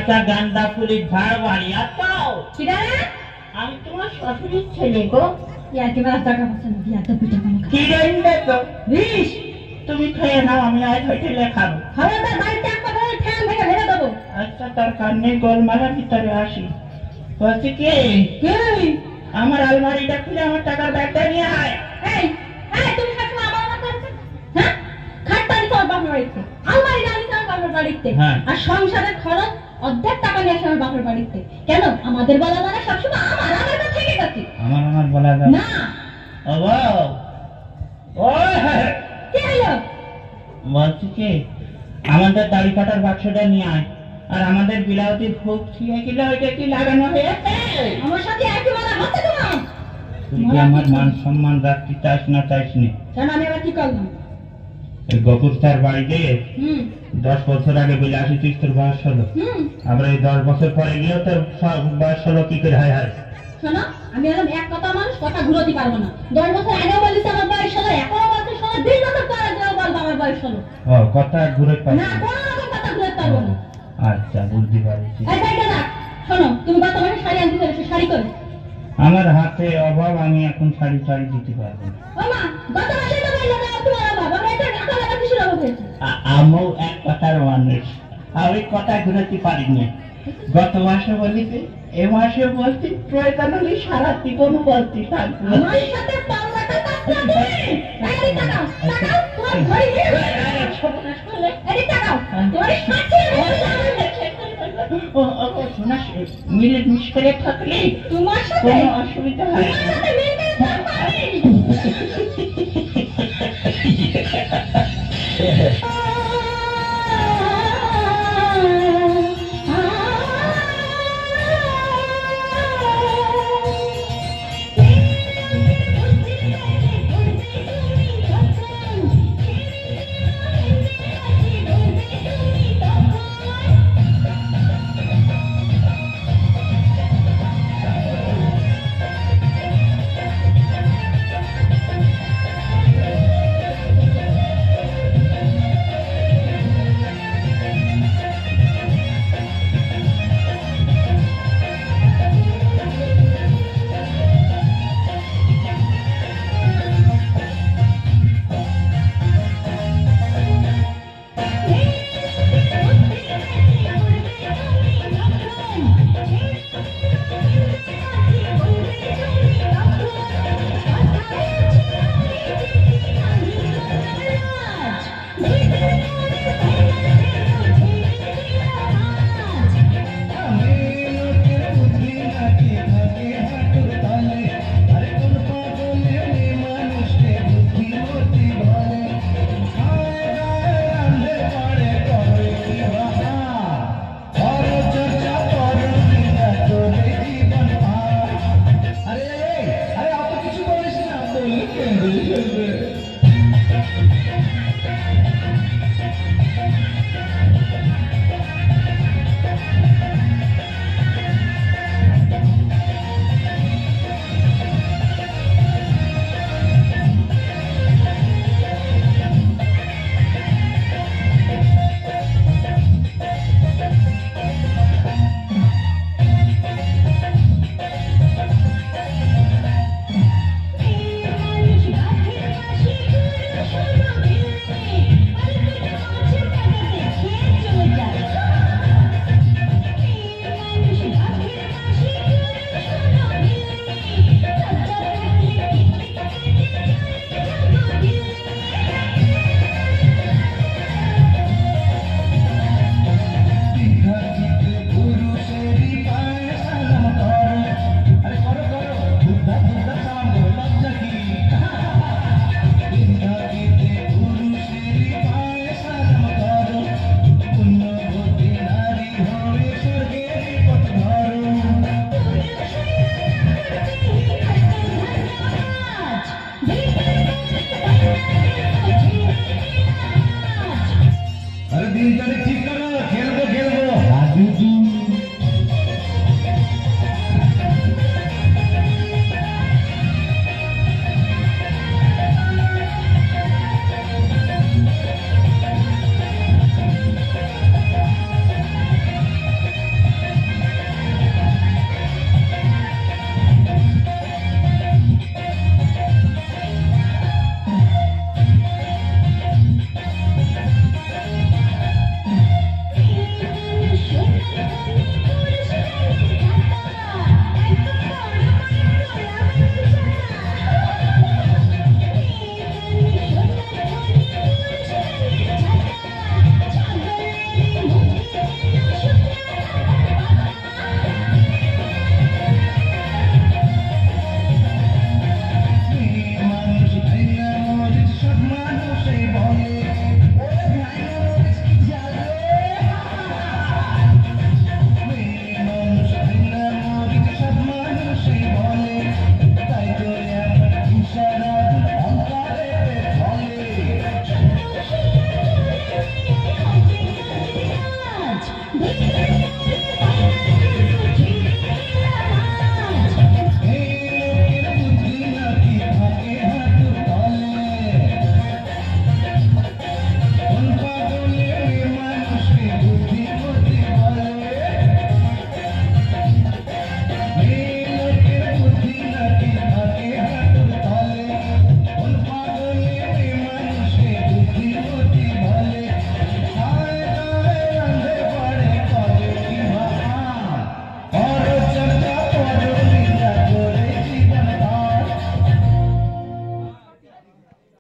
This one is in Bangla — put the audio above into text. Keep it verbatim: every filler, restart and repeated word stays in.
একটা গান্দা ফুলের ঝাড় বাড়ি আসাও। আমি তোমার শ্বশুরের ছেলে গো। তুমি খেয়ে নাও, আমি আজ হোটেলে খাবো। আচ্ছা দরকার নেই, গোলমালার ভিতরে আসি। বলছি কি আমার আলমারিটা খুলে আমার টাকার ব্যাগটা নিয়ে আয়। আর সংসারের খরচ অর্ধেক টাকা নিয়ে আসে আমার বাপের বাড়িতে। কেন আমাদের বলা মানে সবসময় আমার আমার কথা থেকে গেছে। আমার আমার বলা যায় না। ও ও কি হলো? বলছি কি আমাদের দাড়ি কাটার বাক্সটা নিয়ে আয়। আর আমাদের বিলাউতি ভোগ ঠিক গেল, ওইটা কি লাগানো হয়েছে? আমার সাথে একই বলা হচ্ছে তোমার। তুই কি আমার মান সম্মান রাখতে চাস না চাইস নি? কেন আমি আবার কি করলাম? এই গপুর তার বাড়িতে হুম দশ বছর আগে বলে আসিস তোর বয়স হলো। হুম আবার এই দশ বছর পরে গিয়েও তোর বয়স হলো কি করে? হায় হায় শোনো, আমি এরকম এক কথা মানুষ কথা ঘুরোতে পারবো না। দশ বছর আগেও বলিস আমার বয়স হলো, এখনো বলতে শোনো, বিশ বছর পরে যাও বলবো আমার বয়স হলো। ও কথা ঘুরে পাই না, কোনো রকম কথা ঘুরোতে পারবো না। আচ্ছা বুঝতে পারছি। এই ভাইটা না, শোনো, তুমি গত মাসে শাড়ি আনতে পেরেছো, শাড়ি করে। আমার হাতে অভাব, আমি এখন শাড়ি শাড়ি দিতে পারবো না। ও মা, গত মাসে তো বললে না তোমার অভাব, আমরা এটা টাকা লাগা কিসের অভাব হয়েছে? আমিও এক কথার মানুষ, আমি কথা ঘুরাতে পারি না। গত মাসে বলিতে এ মাসে বলছি, প্রয়োজন হলে সারা জীবন বলতে থাকবো। আমার সাথে পাল্লাটা কাটতে হবে। এই টাকাও, টাকাও, তোমার ঘরে নিয়ে সর্বনাশ করলে। এই টাকাও, তোমার সাথে ও ও শোনা, মিলে মিশ করে থাকলে তোমার সাথে কোনো অসুবিধা হয় না। তোমার সাথে মিলে থাকবে। Thank you.